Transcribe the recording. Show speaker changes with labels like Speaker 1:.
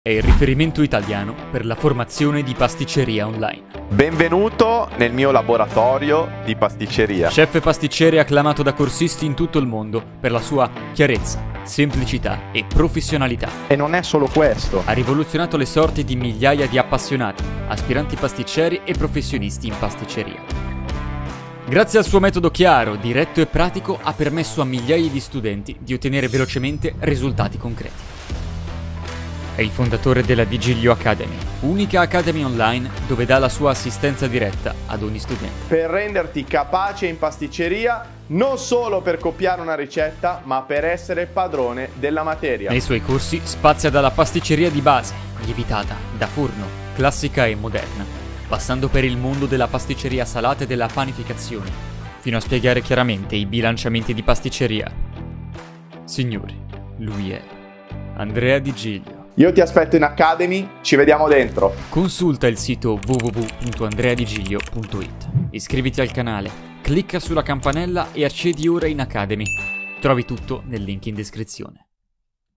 Speaker 1: È il riferimento italiano per la formazione di pasticceria online.
Speaker 2: Benvenuto nel mio laboratorio di pasticceria.
Speaker 1: Chef pasticcere acclamato da corsisti in tutto il mondo per la sua chiarezza, semplicità e professionalità.
Speaker 2: E non è solo questo.
Speaker 1: Ha rivoluzionato le sorti di migliaia di appassionati, aspiranti pasticceri e professionisti in pasticceria. Grazie al suo metodo chiaro, diretto e pratico, ha permesso a migliaia di studenti di ottenere velocemente risultati concreti. È il fondatore della Di Giglio Academy, unica academy online dove dà la sua assistenza diretta ad ogni studente.
Speaker 2: Per renderti capace in pasticceria, non solo per copiare una ricetta, ma per essere padrone della materia.
Speaker 1: Nei suoi corsi spazia dalla pasticceria di base, lievitata, da forno, classica e moderna, passando per il mondo della pasticceria salata e della panificazione, fino a spiegare chiaramente i bilanciamenti di pasticceria. Signori, lui è Andrea Di Giglio.
Speaker 2: Io ti aspetto in Academy, ci vediamo dentro.
Speaker 1: Consulta il sito www.andreadigiglio.it. Iscriviti al canale, clicca sulla campanella e accedi ora in Academy. Trovi tutto nel link in descrizione.